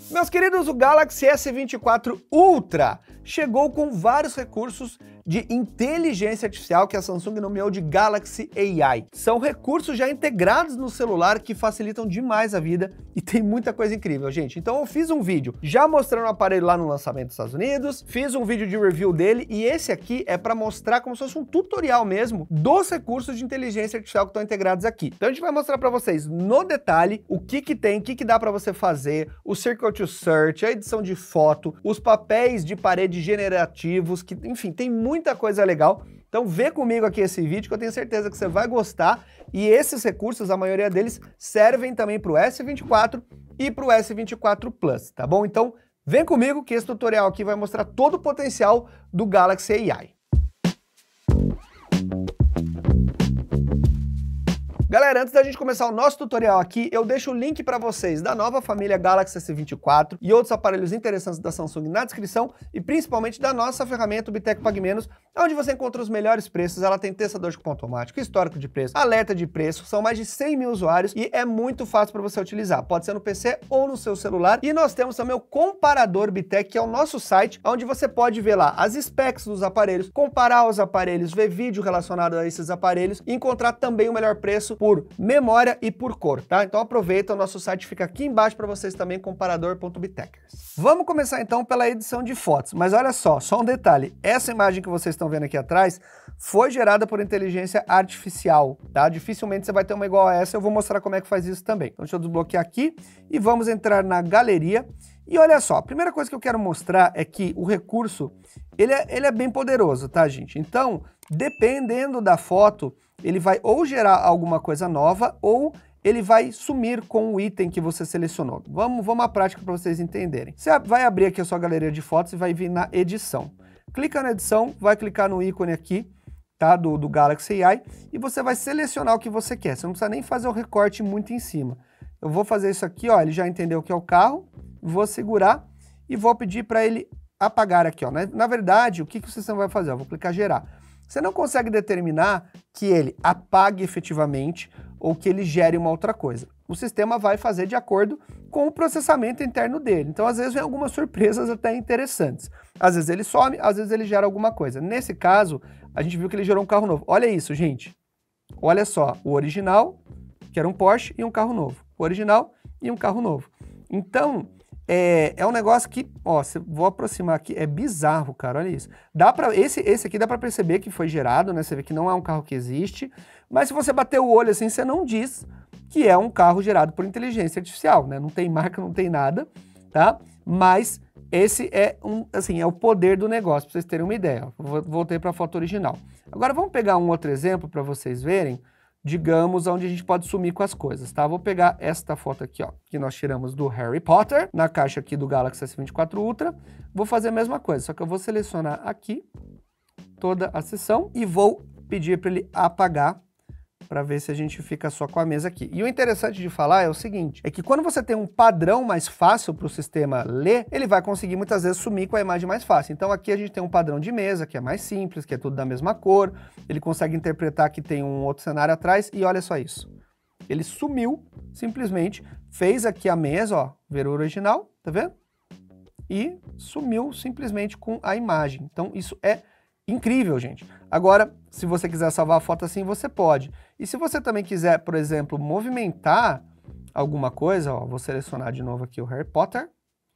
Meus queridos, o Galaxy S24 Ultra chegou com vários recursos de inteligência artificial que a Samsung nomeou de Galaxy AI. São recursos já integrados no celular que facilitam demais a vida e tem muita coisa incrível, gente. Então eu fiz um vídeo já mostrando o aparelho lá no lançamento dos Estados Unidos, fiz um vídeo de review dele e esse aqui é para mostrar como se fosse um tutorial mesmo dos recursos de inteligência artificial que estão integrados aqui. Então a gente vai mostrar para vocês no detalhe o que tem, o que dá para você fazer, o Circle to Search, a edição de foto, os papéis de parede generativos, que enfim, tem muita coisa legal. Então vê comigo aqui esse vídeo que eu tenho certeza que você vai gostar e esses recursos, a maioria deles, servem também para o S24 e para o S24 Plus, tá bom? Então vem comigo que esse tutorial aqui vai mostrar todo o potencial do Galaxy AI. Galera, antes da gente começar o nosso tutorial aqui, eu deixo o link para vocês da nova família Galaxy S24 e outros aparelhos interessantes da Samsung na descrição e principalmente da nossa ferramenta Bitec Pague Menos, onde você encontra os melhores preços. Ela tem testador de cupom automático, histórico de preço, alerta de preço, são mais de 100 mil usuários e é muito fácil para você utilizar. Pode ser no PC ou no seu celular. E nós temos também o Comparador Bitec, que é o nosso site, onde você pode ver lá as specs dos aparelhos, comparar os aparelhos, ver vídeo relacionado a esses aparelhos e encontrar também o melhor preço por memória e por cor, tá? Então aproveita, o nosso site fica aqui embaixo para vocês também, comparador.bitechers. Vamos começar então pela edição de fotos, mas olha só um detalhe, essa imagem que vocês estão vendo aqui atrás foi gerada por inteligência artificial, tá? Dificilmente você vai ter uma igual a essa, eu vou mostrar como é que faz isso também. Então deixa eu desbloquear aqui e vamos entrar na galeria. E olha só, a primeira coisa que eu quero mostrar é que o recurso, ele é bem poderoso, tá, gente? Então, dependendo da foto, ele vai ou gerar alguma coisa nova ou ele vai sumir com o item que você selecionou. Vamos à prática para vocês entenderem. Você vai abrir aqui a sua galeria de fotos e vai vir na edição. Clica na edição, vai clicar no ícone aqui, tá, do Galaxy AI, e você vai selecionar o que você quer. Você não precisa nem fazer o recorte muito em cima. Eu vou fazer isso aqui, ó, ele já entendeu que é o carro, vou segurar e vou pedir para ele apagar aqui, ó. Na verdade, o que o sistema vai fazer? Eu vou clicar gerar. Você não consegue determinar que ele apague efetivamente ou que ele gere uma outra coisa. O sistema vai fazer de acordo com o processamento interno dele. Então, às vezes, vem algumas surpresas até interessantes. Às vezes ele some, às vezes ele gera alguma coisa. Nesse caso, a gente viu que ele gerou um carro novo. Olha isso, gente. Olha só, o original, que era um Porsche, e um carro novo. O original e um carro novo. Então, é um negócio que, ó, vou aproximar aqui, é bizarro, cara, olha isso. Esse aqui dá para perceber que foi gerado, né? Você vê que não é um carro que existe, mas se você bater o olho assim, você não diz que é um carro gerado por inteligência artificial, né? Não tem marca, não tem nada, tá? Mas esse é é o poder do negócio, para vocês terem uma ideia. Voltei para a foto original. Agora vamos pegar um outro exemplo para vocês verem, digamos, onde a gente pode sumir com as coisas, tá? Vou pegar esta foto aqui, ó, que nós tiramos do Harry Potter, na caixa aqui do Galaxy S24 Ultra. Vou fazer a mesma coisa, só que eu vou selecionar aqui toda a seção e vou pedir para ele apagar, para ver se a gente fica só com a mesa aqui. E o interessante de falar é o seguinte, é que quando você tem um padrão mais fácil para o sistema ler, ele vai conseguir muitas vezes sumir com a imagem mais fácil. Então aqui a gente tem um padrão de mesa, que é mais simples, que é tudo da mesma cor, ele consegue interpretar que tem um outro cenário atrás, e olha só isso. Ele sumiu, simplesmente, fez aqui a mesa, ó, ver o original, tá vendo? E sumiu simplesmente com a imagem. Então isso é incrível, gente. Agora, se você quiser salvar a foto assim, você pode. E se você também quiser, por exemplo, movimentar alguma coisa, ó, vou selecionar de novo aqui o Harry Potter.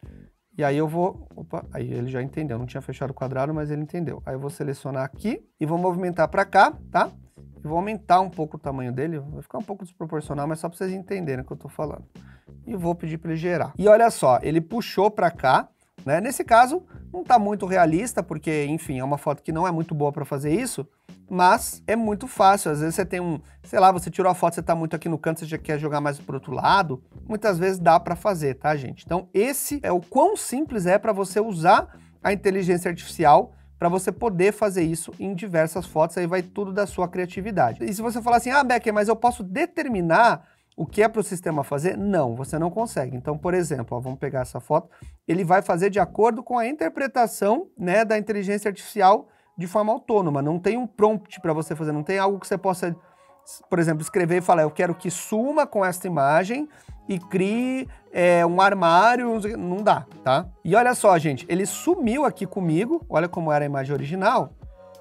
E aí eu vou... Opa, aí ele já entendeu. Não tinha fechado o quadrado, mas ele entendeu. Aí eu vou selecionar aqui e vou movimentar para cá, tá? E vou aumentar um pouco o tamanho dele. Vai ficar um pouco desproporcional, mas só para vocês entenderem o que eu tô falando. E vou pedir para ele gerar. E olha só, ele puxou para cá, né? Nesse caso, não está muito realista, porque, enfim, é uma foto que não é muito boa para fazer isso, mas é muito fácil. Às vezes você tem sei lá, você tirou a foto, você está muito aqui no canto, você já quer jogar mais para o outro lado, muitas vezes dá para fazer, tá, gente? Então, esse é o quão simples é para você usar a inteligência artificial para você poder fazer isso em diversas fotos, aí vai tudo da sua criatividade. E se você falar assim, ah, Becker, mas eu posso determinar o que é para o sistema fazer? Não, você não consegue. Então, por exemplo, ó, vamos pegar essa foto, ele vai fazer de acordo com a interpretação, né, da inteligência artificial de forma autônoma. Não tem um prompt para você fazer, não tem algo que você possa, por exemplo, escrever e falar, eu quero que suma com esta imagem e crie um armário, não dá, tá? E olha só, gente, ele sumiu aqui comigo, olha como era a imagem original,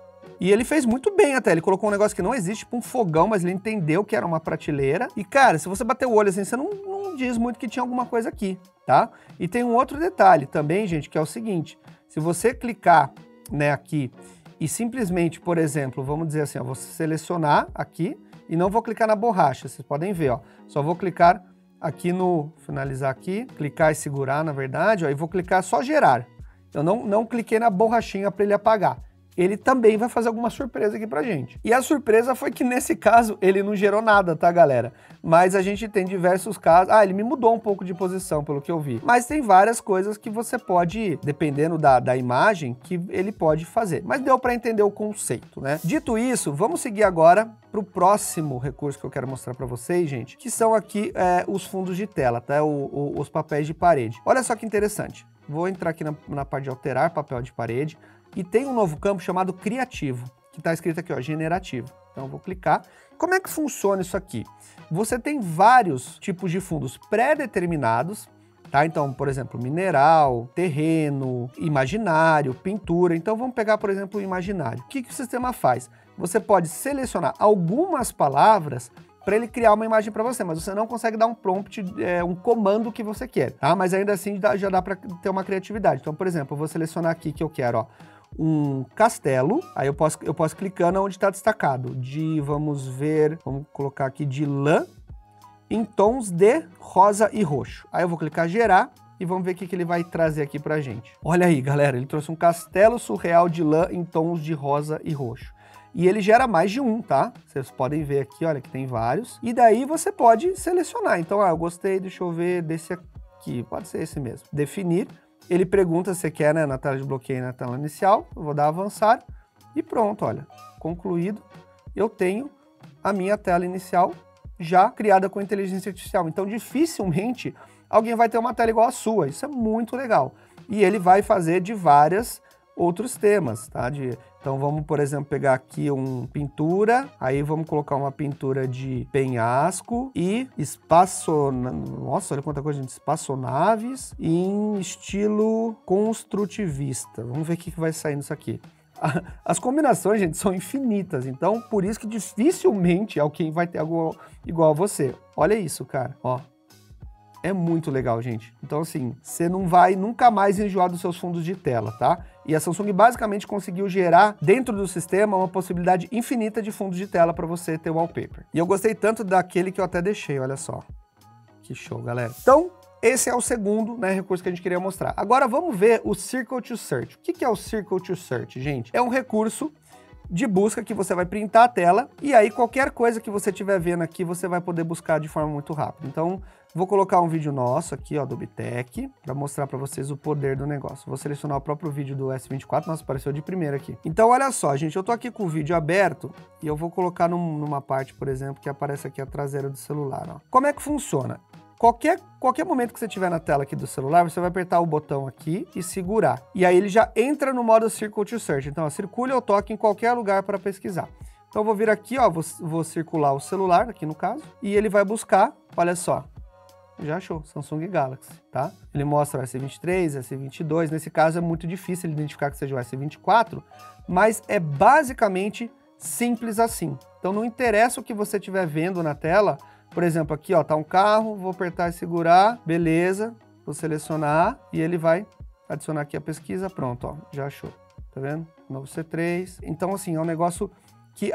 e ele fez muito bem até, ele colocou um negócio que não existe, tipo um fogão, mas ele entendeu que era uma prateleira. E cara, se você bater o olho assim, você não diz muito que tinha alguma coisa aqui, tá? E tem um outro detalhe também, gente, que é o seguinte, se você clicar, né, aqui e simplesmente, por exemplo, vamos dizer assim, ó, vou selecionar aqui e não vou clicar na borracha, vocês podem ver, ó, só vou clicar aqui no finalizar aqui, clicar e segurar, na verdade, ó, e vou clicar só gerar. Eu não cliquei na borrachinha para ele apagar. Ele também vai fazer alguma surpresa aqui pra gente. E a surpresa foi que nesse caso ele não gerou nada, tá, galera? Mas a gente tem diversos casos... Ah, ele me mudou um pouco de posição, pelo que eu vi. Mas tem várias coisas que você pode, dependendo da imagem, que ele pode fazer. Mas deu pra entender o conceito, né? Dito isso, vamos seguir agora pro próximo recurso que eu quero mostrar pra vocês, gente, que são aqui os fundos de tela, tá? Os papéis de parede. Olha só que interessante. Vou entrar aqui na parte de alterar papel de parede. E tem um novo campo chamado criativo, que está escrito aqui, ó, generativo. Então eu vou clicar. Como é que funciona isso aqui? Você tem vários tipos de fundos pré-determinados, tá? Então, por exemplo, mineral, terreno, imaginário, pintura. Então vamos pegar, por exemplo, o imaginário. O que o sistema faz? Você pode selecionar algumas palavras para ele criar uma imagem para você, mas você não consegue dar um prompt, um comando que você quer, tá? Mas ainda assim já dá para ter uma criatividade. Então, por exemplo, eu vou selecionar aqui que eu quero, ó, um castelo, aí eu posso clicando onde está destacado, vamos colocar aqui de lã, em tons de rosa e roxo. Aí eu vou clicar gerar e vamos ver o que ele vai trazer aqui pra gente. Olha aí, galera, ele trouxe um castelo surreal de lã em tons de rosa e roxo. E ele gera mais de um, tá? Vocês podem ver aqui, olha, que tem vários. E daí você pode selecionar. Então, eu gostei, deixa eu ver desse aqui, pode ser esse mesmo. Definir. Ele pergunta se você quer, né, na tela de bloqueio, na tela inicial. Eu vou dar avançar e pronto, olha, concluído. Eu tenho a minha tela inicial já criada com inteligência artificial. Então, dificilmente alguém vai ter uma tela igual a sua. Isso é muito legal. E ele vai fazer de vários outros temas, tá? Então vamos, por exemplo, pegar aqui pintura, aí vamos colocar uma pintura de penhasco e nossa, olha quanta coisa, gente, espaçonaves em estilo construtivista. Vamos ver o que vai sair nisso aqui. As combinações, gente, são infinitas, então por isso que dificilmente alguém vai ter algo igual a você. Olha isso, cara, ó. É muito legal, gente. Então, assim, você não vai nunca mais enjoar dos seus fundos de tela, tá? E a Samsung basicamente conseguiu gerar dentro do sistema uma possibilidade infinita de fundos de tela para você ter wallpaper. E eu gostei tanto daquele que eu até deixei, olha só. Que show, galera. Então, esse é o segundo, né, recurso que a gente queria mostrar. Agora vamos ver o Circle to Search. O que é o Circle to Search, gente? É um recurso de busca que você vai printar a tela e aí qualquer coisa que você estiver vendo aqui você vai poder buscar de forma muito rápida. Então, vou colocar um vídeo nosso aqui, ó, do Bitec, para mostrar para vocês o poder do negócio. Vou selecionar o próprio vídeo do S24, nossa, apareceu de primeira aqui. Então, olha só, gente, eu tô aqui com o vídeo aberto e eu vou colocar numa parte, por exemplo, que aparece aqui a traseira do celular, ó. Como é que funciona? Qualquer momento que você estiver na tela aqui do celular, você vai apertar o botão aqui e segurar. E aí ele já entra no modo Circle to Search. Então, ó, circule ou toque em qualquer lugar para pesquisar. Então, eu vou vir aqui, ó, vou circular o celular, aqui no caso, e ele vai buscar, olha só, já achou, Samsung Galaxy, tá? Ele mostra o S23, S22, nesse caso é muito difícil identificar que seja o S24, mas é basicamente simples assim. Então, não interessa o que você estiver vendo na tela. Por exemplo, aqui, ó, tá um carro, vou apertar e segurar, beleza, vou selecionar e ele vai adicionar aqui a pesquisa, pronto, ó, já achou, tá vendo? Novo C3. Então, assim, é um negócio que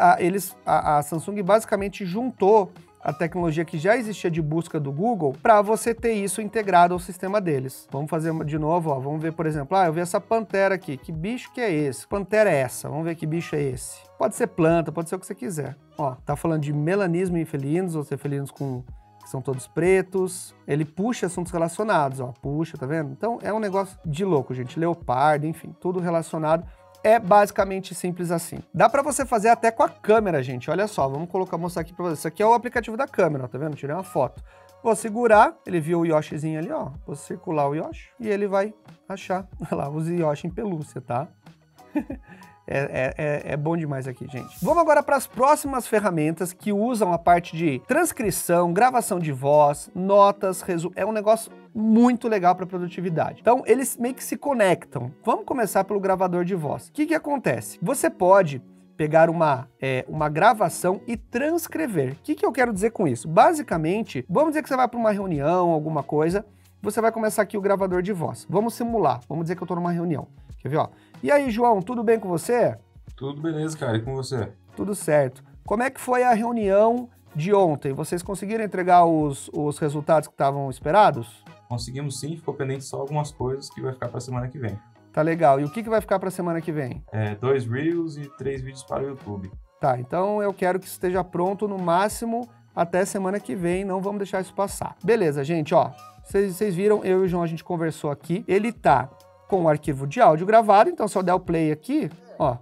a Samsung basicamente juntou a tecnologia que já existia de busca do Google para você ter isso integrado ao sistema deles. Vamos fazer de novo, ó, vamos ver, por exemplo, eu vi essa pantera aqui, que bicho que é esse? Que pantera é essa? Vamos ver que bicho é esse. Pode ser planta, pode ser o que você quiser. Ó, tá falando de melanismo em felinos, ou seja, felinos que são todos pretos. Ele puxa assuntos relacionados, ó, puxa, tá vendo? Então é um negócio de louco, gente. Leopardo, enfim, tudo relacionado. É basicamente simples assim. Dá para você fazer até com a câmera, gente. Olha só, vamos mostrar aqui para vocês. Isso aqui é o aplicativo da câmera, ó, tá vendo? Tirei uma foto. Vou segurar, ele viu o Yoshizinho ali, ó. Vou circular o Yoshi e ele vai achar, olha lá, os Yoshi em pelúcia, tá? É bom demais aqui, gente. Vamos agora para as próximas ferramentas que usam a parte de transcrição, gravação de voz, notas, resumo. É um negócio muito legal para produtividade. Então, eles meio que se conectam. Vamos começar pelo gravador de voz. O que acontece? Você pode pegar uma gravação e transcrever. O que eu quero dizer com isso? Basicamente, vamos dizer que você vai para uma reunião, alguma coisa, você vai começar aqui o gravador de voz. Vamos simular. Vamos dizer que eu estou numa reunião. Quer ver, ó? E aí, João, tudo bem com você? Tudo beleza, cara. E com você? Tudo certo. Como é que foi a reunião de ontem? Vocês conseguiram entregar os resultados que estavam esperados? Conseguimos sim, ficou pendente só algumas coisas que vai ficar para semana que vem. Tá legal. E o que vai ficar para semana que vem? 2 Reels e 3 vídeos para o YouTube. Tá, então eu quero que esteja pronto no máximo até semana que vem, não vamos deixar isso passar. Beleza, gente, ó. Vocês viram, eu e o João, a gente conversou aqui. Ele tá com o arquivo de áudio gravado, então se eu der o play aqui, ó.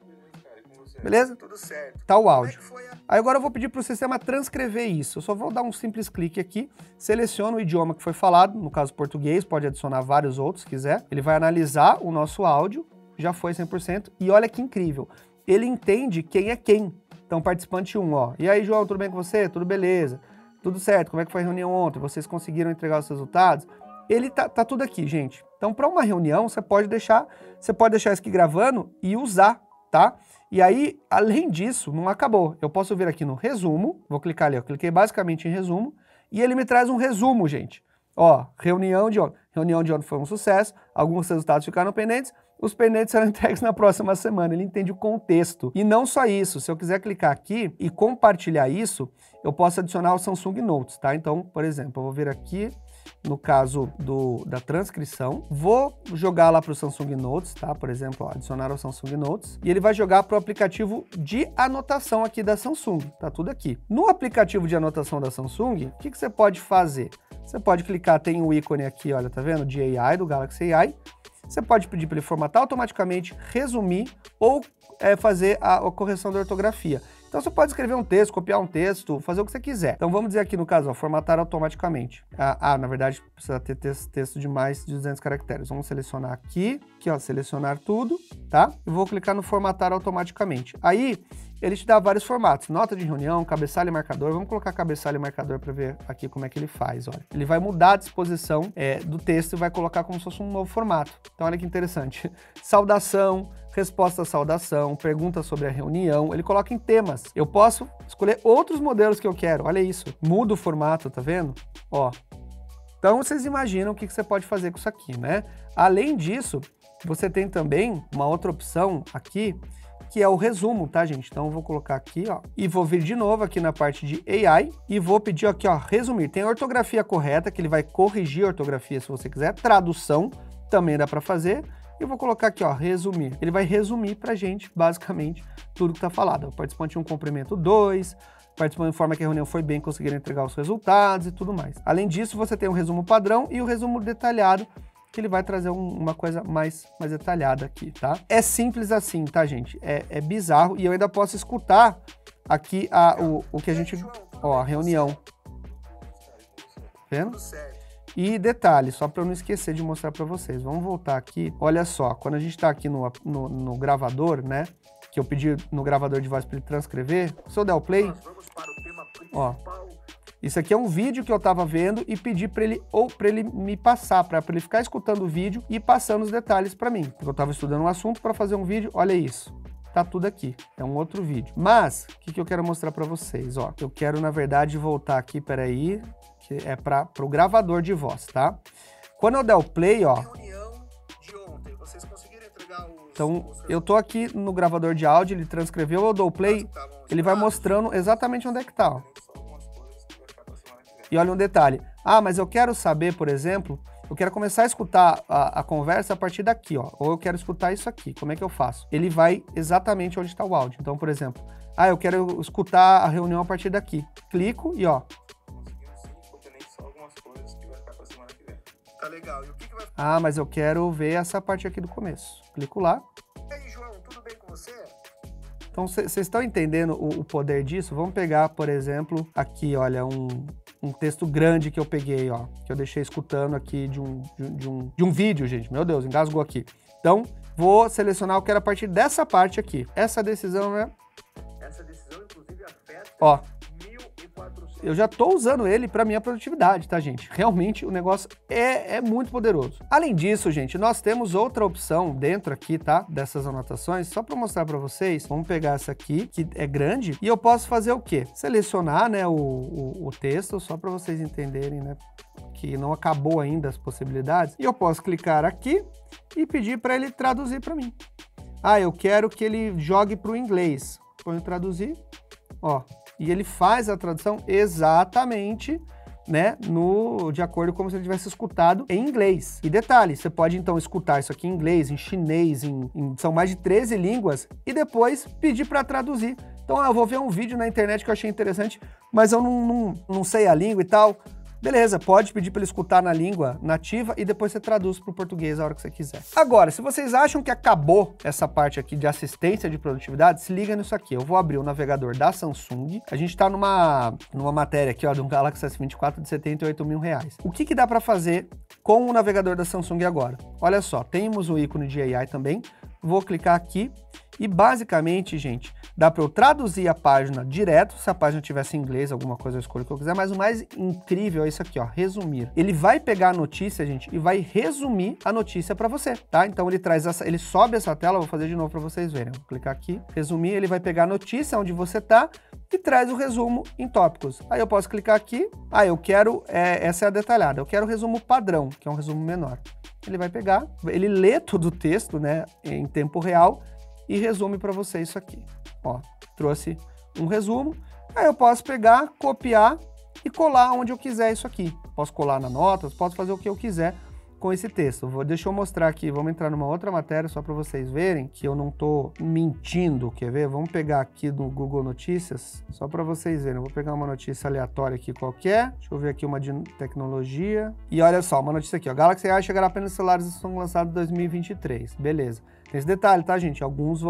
Beleza? Tudo certo. Tá o áudio. Aí agora eu vou pedir para o sistema transcrever isso. Eu só vou dar um simples clique aqui, seleciono o idioma que foi falado, no caso português, pode adicionar vários outros se quiser. Ele vai analisar o nosso áudio, já foi 100%, e olha que incrível. Ele entende quem é quem. Então, participante 1, ó. E aí, João, tudo bem com você? Tudo beleza? Tudo certo? Como é que foi a reunião ontem? Vocês conseguiram entregar os resultados? Ele tá tudo aqui, gente. Então, para uma reunião, você pode deixar isso aqui gravando e usar, tá? E aí, além disso, não acabou. Eu posso vir aqui no resumo, vou clicar ali, eu cliquei basicamente em resumo, e ele me traz um resumo, gente. Ó, reunião de ontem. Reunião de ontem foi um sucesso, alguns resultados ficaram pendentes, os pendentes serão entregues na próxima semana. Ele entende o contexto. E não só isso, se eu quiser clicar aqui e compartilhar isso, eu posso adicionar o Samsung Notes, tá? Então, por exemplo, eu vou vir aqui, no caso da transcrição, vou jogar lá para o Samsung Notes, tá? Por exemplo, ó, adicionar ao Samsung Notes, e ele vai jogar para o aplicativo de anotação aqui da Samsung, tá tudo aqui. No aplicativo de anotação da Samsung, o que você pode fazer? Você pode clicar, tem o ícone aqui, olha, tá vendo? De AI, do Galaxy AI. Você pode pedir para ele formatar automaticamente, resumir ou fazer a correção da ortografia. Então você pode escrever um texto, copiar um texto, fazer o que você quiser. Então vamos dizer aqui no caso, ó, formatar automaticamente. Na verdade precisa ter texto de mais de 200 caracteres. Vamos selecionar aqui, ó, selecionar tudo, tá? E vou clicar no formatar automaticamente. Aí ele te dá vários formatos, nota de reunião, cabeçalho e marcador. Vamos colocar cabeçalho e marcador para ver aqui como é que ele faz, olha. Ele vai mudar a disposição do texto e vai colocar como se fosse um novo formato. Então olha que interessante. Saudação, resposta à saudação, pergunta sobre a reunião, ele coloca em temas. Eu posso escolher outros modelos que eu quero, olha isso. Muda o formato, tá vendo? Ó. Então vocês imaginam o que você pode fazer com isso aqui, né? Além disso, você tem também uma outra opção aqui, que é o resumo, tá, gente? Então eu vou colocar aqui, ó, e vou vir de novo aqui na parte de AI e vou pedir aqui, ó, resumir. Tem a ortografia correta, que ele vai corrigir a ortografia se você quiser. Tradução também dá para fazer. Eu vou colocar aqui, ó, resumir. Ele vai resumir pra gente, basicamente, tudo que tá falado. O participante 1, cumprimento 2, participante informa que a reunião foi bem, conseguiram entregar os resultados e tudo mais. Além disso, você tem o resumo padrão e o resumo detalhado, que ele vai trazer uma coisa mais detalhada aqui, tá? É simples assim, tá, gente? É bizarro e eu ainda posso escutar aqui o que a gente... Ó, a reunião. Tá vendo? E detalhe, só para eu não esquecer de mostrar para vocês. Vamos voltar aqui. Olha só, quando a gente está aqui no gravador, né? Que eu pedi no gravador de voz para ele transcrever. Se eu der o play... Ó. Isso aqui é um vídeo que eu tava vendo e pedi para ele me passar, para ele ficar escutando o vídeo e passando os detalhes para mim. Porque eu tava estudando um assunto para fazer um vídeo, olha isso. Tá tudo aqui, é um outro vídeo. Mas, o que eu quero mostrar para vocês, ó. Eu quero, na verdade, voltar aqui, peraí, que é para o gravador de voz, tá? Quando eu der o play, ó. Então, eu tô aqui no gravador de áudio, ele transcreveu, eu dou o play, ele vai mostrando exatamente onde é que tá, ó. E olha um detalhe. Ah, mas eu quero saber, por exemplo, eu quero começar a escutar a conversa a partir daqui, ó. Ou eu quero escutar isso aqui. Como é que eu faço? Ele vai exatamente onde está o áudio. Então, por exemplo, eu quero escutar a reunião a partir daqui. Clico e, ó. Tá legal. E o que vai... Ah, mas eu quero ver essa parte aqui do começo. Clico lá. E aí, João, tudo bem com você? Então, vocês estão entendendo o poder disso? Vamos pegar, por exemplo, aqui, olha, um texto grande que eu peguei, ó, que eu deixei escutando aqui de um vídeo, gente. Meu Deus, engasgou aqui. Então, vou selecionar, eu quero a partir dessa parte aqui. Essa decisão, né? Essa decisão, inclusive, afeta... Ó, eu já tô usando ele para minha produtividade, tá, gente? Realmente o negócio é muito poderoso. Além disso, gente, nós temos outra opção dentro aqui, tá? Dessas anotações, só para mostrar para vocês. Vamos pegar essa aqui, que é grande, e eu posso fazer o quê? Selecionar, né, o texto, só para vocês entenderem, né, que não acabou ainda as possibilidades. E eu posso clicar aqui e pedir para ele traduzir para mim. Ah, eu quero que ele jogue para o inglês. Põe traduzir, ó. E ele faz a tradução exatamente, né, de acordo com como se ele tivesse escutado em inglês. E detalhe, você pode então escutar isso aqui em inglês, em chinês, são mais de 13 línguas, e depois pedir para traduzir. Então, eu vou ver um vídeo na internet que eu achei interessante, mas eu não sei a língua e tal. Beleza, pode pedir para ele escutar na língua nativa e depois você traduz para o português a hora que você quiser. Agora, se vocês acham que acabou essa parte aqui de assistência de produtividade, se liga nisso aqui. Eu vou abrir o navegador da Samsung. A gente está numa matéria aqui, ó, de um Galaxy S24 de R$78 mil. O que dá para fazer com o navegador da Samsung agora? Olha só, temos o ícone de AI também. Vou clicar aqui e basicamente, gente, dá para eu traduzir a página direto, se a página tivesse em inglês, alguma coisa eu escolho o que eu quiser, mas o mais incrível é isso aqui, ó, resumir. Ele vai pegar a notícia, gente, e vai resumir a notícia para você, tá? Então ele sobe essa tela, vou fazer de novo para vocês verem. Vou clicar aqui, resumir, ele vai pegar a notícia onde você tá e traz o resumo em tópicos. Aí eu posso clicar aqui, eu quero, essa é a detalhada, eu quero o resumo padrão, que é um resumo menor. Ele vai pegar, ele lê todo o texto, né, em tempo real e resume para você isso aqui. Ó, trouxe um resumo. Aí eu posso pegar, copiar e colar onde eu quiser isso aqui. Posso colar na notas, posso fazer o que eu quiser com esse texto. Deixa eu mostrar aqui, vamos entrar numa outra matéria só para vocês verem que eu não tô mentindo, quer ver? Vamos pegar aqui no Google Notícias, só para vocês verem. Eu vou pegar uma notícia aleatória aqui qualquer, deixa eu ver aqui uma de tecnologia. E olha só, uma notícia aqui, ó, Galaxy AI chegará apenas celulares que são lançados em 2023. Beleza. Tem esse detalhe, tá, gente? Alguns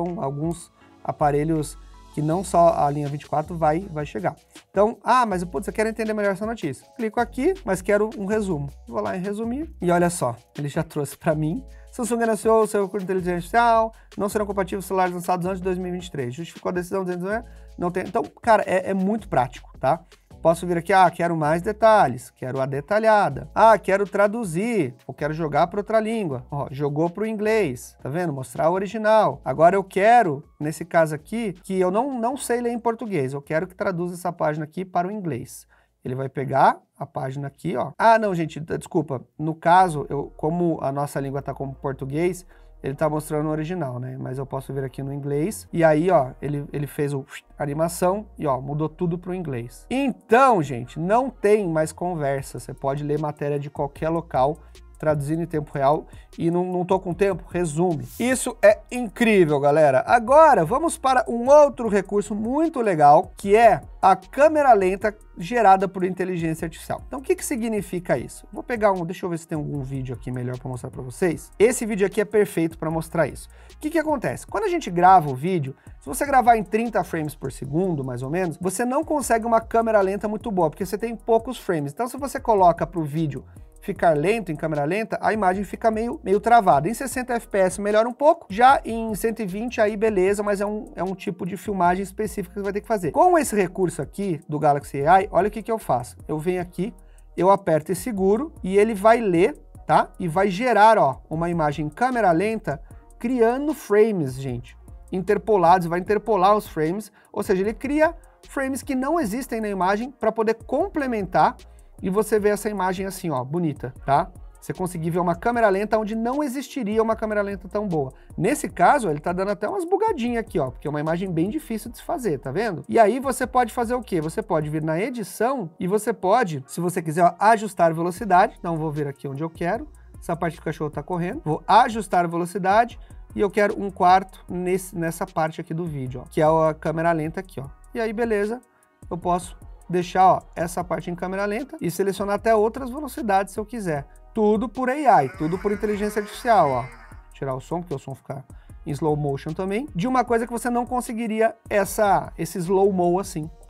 aparelhos que não só a linha 24 vai chegar. Então, mas putz, eu quero entender melhor essa notícia. Clico aqui, mas quero um resumo. Vou lá em resumir e olha só, ele já trouxe para mim. Samsung anunciou seu recurso de inteligência artificial, não serão compatíveis celulares lançados antes de 2023. Justificou a decisão dizendo, não tem. Então, cara, é muito prático, tá? Posso vir aqui, quero mais detalhes, quero a detalhada. Quero traduzir, ou quero jogar para outra língua. Ó, jogou para o inglês, tá vendo? Mostrar o original. Agora eu quero, nesse caso aqui, que eu não sei ler em português, eu quero que traduza essa página aqui para o inglês. Ele vai pegar a página aqui, ó. Não, gente, desculpa. No caso, como a nossa língua está como português, ele tá mostrando o original, né? Mas eu posso vir aqui no inglês. E aí, ó, ele fez a animação e, ó, mudou tudo pro inglês. Então, gente, não tem mais conversa. Você pode ler matéria de qualquer local, traduzindo em tempo real. E não tô com tempo? Resume. Isso é incrível, galera. Agora, vamos para um outro recurso muito legal, que é a câmera lenta gerada por inteligência artificial. Então, o que significa isso? Vou pegar deixa eu ver se tem algum vídeo aqui melhor para mostrar para vocês. Esse vídeo aqui é perfeito para mostrar isso. O que acontece? Quando a gente grava o vídeo, se você gravar em 30 frames por segundo, mais ou menos, você não consegue uma câmera lenta muito boa, porque você tem poucos frames. Então, se você coloca para o vídeo ficar lento, em câmera lenta, a imagem fica meio travada. Em 60 FPS melhora um pouco, já em 120 aí beleza, mas é um tipo de filmagem específica que você vai ter que fazer. Com esse recurso aqui do Galaxy AI, olha o que eu faço. Eu venho aqui, eu aperto e seguro e ele vai ler, tá? E vai gerar, ó, uma imagem em câmera lenta, criando frames, gente, interpolados, vai interpolar os frames, ou seja, ele cria frames que não existem na imagem para poder complementar e você vê essa imagem assim, ó, bonita, tá? Você conseguir ver uma câmera lenta onde não existiria uma câmera lenta tão boa. Nesse caso, ele tá dando até umas bugadinhas aqui, ó, porque é uma imagem bem difícil de se fazer, tá vendo? E aí você pode fazer o quê? Você pode vir na edição e você pode, se você quiser, ó, ajustar velocidade. Então, vou vir aqui onde eu quero. Essa parte do cachorro tá correndo. Vou ajustar a velocidade e eu quero 1/4 nessa parte aqui do vídeo, ó, que é a câmera lenta aqui, ó. E aí, beleza, eu posso deixar, ó, essa parte em câmera lenta e selecionar até outras velocidades se eu quiser. Tudo por AI, tudo por inteligência artificial, ó. Tirar o som, porque o som fica em slow motion também. De uma coisa que você não conseguiria esse slow mo assim, tá?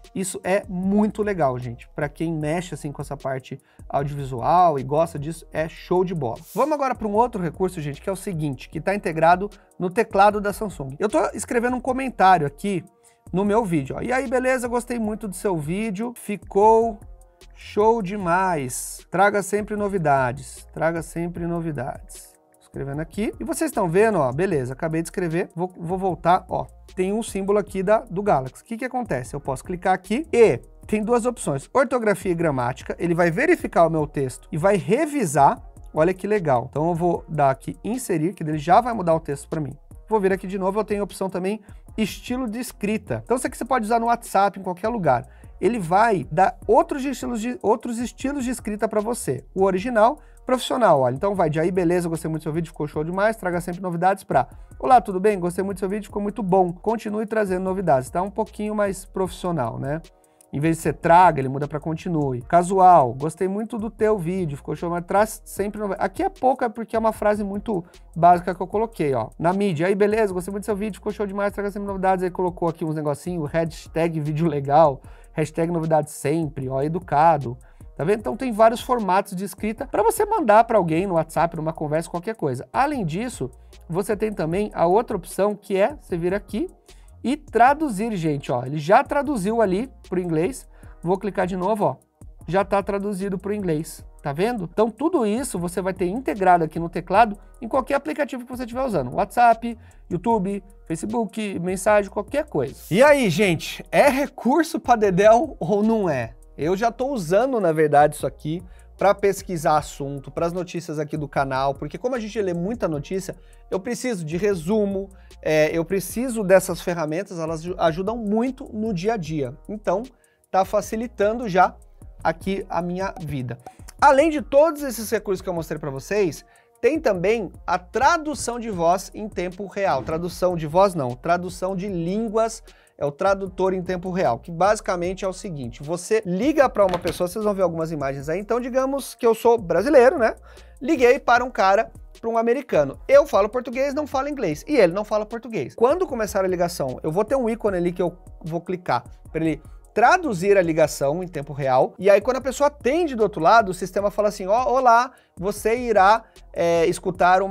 Isso é muito legal, gente. Para quem mexe assim com essa parte audiovisual e gosta disso, é show de bola. Vamos agora para um outro recurso, gente, que é o seguinte, que está integrado no teclado da Samsung. Eu estou escrevendo um comentário aqui no meu vídeo, ó. E aí, beleza? Gostei muito do seu vídeo, ficou show demais. Traga sempre novidades. Traga sempre novidades. Escrevendo aqui. E vocês estão vendo, ó, beleza, acabei de escrever, vou voltar, ó. Tem um símbolo aqui do Galaxy. O que acontece? Eu posso clicar aqui e tem duas opções, ortografia e gramática. Ele vai verificar o meu texto e vai revisar. Olha que legal. Então eu vou dar aqui inserir, que ele já vai mudar o texto para mim. Vou vir aqui de novo, eu tenho a opção também estilo de escrita. Então isso aqui você pode usar no WhatsApp, em qualquer lugar. Ele vai dar outros estilos de escrita para você. O original, profissional, olha. Então vai de aí, beleza, gostei muito do seu vídeo, ficou show demais, traga sempre novidades para... Olá, tudo bem? Gostei muito do seu vídeo, ficou muito bom. Continue trazendo novidades, tá? Um pouquinho mais profissional, né? Em vez de ser traga, ele muda para continue. Casual, gostei muito do teu vídeo, ficou show, mas traz sempre novidades. Aqui é pouca porque é uma frase muito básica que eu coloquei, ó. Na mídia, aí beleza, gostei muito do seu vídeo, ficou show demais, traga sempre novidades. Aí colocou aqui uns negocinhos, hashtag vídeo legal, hashtag novidades sempre, ó, educado. Tá vendo? Então tem vários formatos de escrita para você mandar para alguém no WhatsApp, numa conversa, qualquer coisa. Além disso, você tem também a outra opção que é, você vir aqui e traduzir, gente, ó. Ele já traduziu ali para o inglês. Vou clicar de novo, ó. Já está traduzido para o inglês. Tá vendo? Então tudo isso você vai ter integrado aqui no teclado em qualquer aplicativo que você estiver usando. WhatsApp, YouTube, Facebook, mensagem, qualquer coisa. E aí, gente, é recurso para dedéu ou não é? Eu já estou usando, na verdade, isso aqui para pesquisar assunto, para as notícias aqui do canal, porque como a gente lê muita notícia, eu preciso de resumo, eu preciso dessas ferramentas, elas ajudam muito no dia a dia. Então, tá facilitando já aqui a minha vida. Além de todos esses recursos que eu mostrei para vocês, tem também a tradução de voz em tempo real. Tradução de voz não, tradução de línguas, é o tradutor em tempo real, que basicamente é o seguinte, você liga para uma pessoa, vocês vão ver algumas imagens aí, então digamos que eu sou brasileiro, né? Liguei para um cara, para um americano. Eu falo português, não falo inglês, e ele não fala português. Quando começar a ligação, eu vou ter um ícone ali que eu vou clicar para ele traduzir a ligação em tempo real, e aí quando a pessoa atende do outro lado, o sistema fala assim, ó, olá, você irá escutar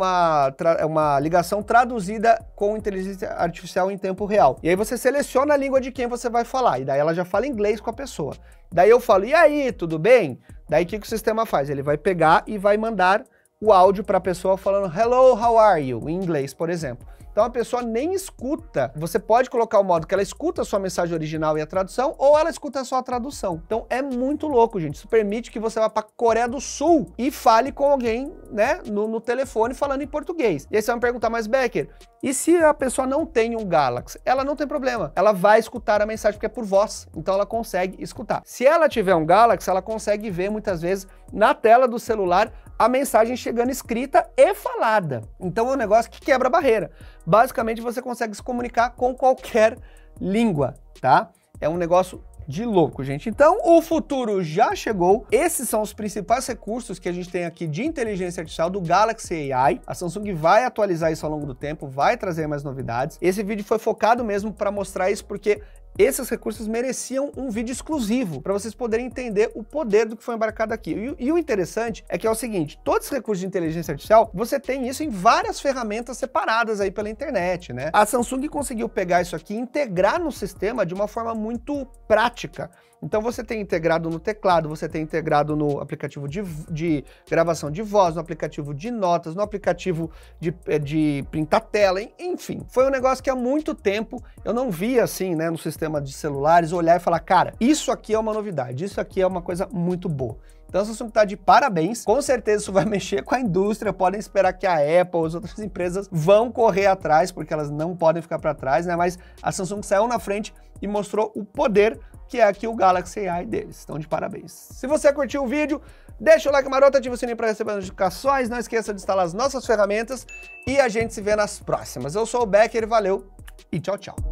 uma ligação traduzida com inteligência artificial em tempo real. E aí você seleciona a língua de quem você vai falar, e daí ela já fala inglês com a pessoa. Daí eu falo, e aí, tudo bem? Daí o que o sistema faz? Ele vai pegar e vai mandar o áudio para a pessoa falando hello, how are you? Em inglês, por exemplo. Então a pessoa nem escuta. Você pode colocar o modo que ela escuta a sua mensagem original e a tradução, ou ela escuta só a tradução. Então é muito louco, gente. Isso permite que você vá para a Coreia do Sul e fale com alguém, né, no telefone falando em português. E aí você vai me perguntar, mas Becker, e se a pessoa não tem um Galaxy? Ela não tem problema. Ela vai escutar a mensagem porque é por voz. Então ela consegue escutar. Se ela tiver um Galaxy, ela consegue ver muitas vezes na tela do celular a mensagem chegando escrita e falada. Então é um negócio que quebra a barreira. Basicamente você consegue se comunicar com qualquer língua, tá? É um negócio de louco, gente. Então o futuro já chegou. Esses são os principais recursos que a gente tem aqui de inteligência artificial do Galaxy AI. A Samsung vai atualizar isso ao longo do tempo, vai trazer mais novidades. Esse vídeo foi focado mesmo para mostrar isso porque esses recursos mereciam um vídeo exclusivo para vocês poderem entender o poder do que foi embarcado aqui. E o interessante é que é o seguinte, todos os recursos de inteligência artificial, você tem isso em várias ferramentas separadas aí pela internet, né? A Samsung conseguiu pegar isso aqui e integrar no sistema de uma forma muito prática. Então você tem integrado no teclado, você tem integrado no aplicativo de gravação de voz, no aplicativo de notas, no aplicativo de printar tela, enfim. Foi um negócio que há muito tempo eu não via assim, né, no sistema de celulares, olhar e falar, cara, isso aqui é uma novidade, isso aqui é uma coisa muito boa. Então a Samsung está de parabéns, com certeza isso vai mexer com a indústria, podem esperar que a Apple, as outras empresas vão correr atrás, porque elas não podem ficar para trás, né? Mas a Samsung saiu na frente e mostrou o poder que é aqui o Galaxy AI deles. Então de parabéns. Se você curtiu o vídeo, deixa o like maroto, ativa o sininho para receber notificações, não esqueça de instalar as nossas ferramentas e a gente se vê nas próximas. Eu sou o Becker, valeu e tchau, tchau.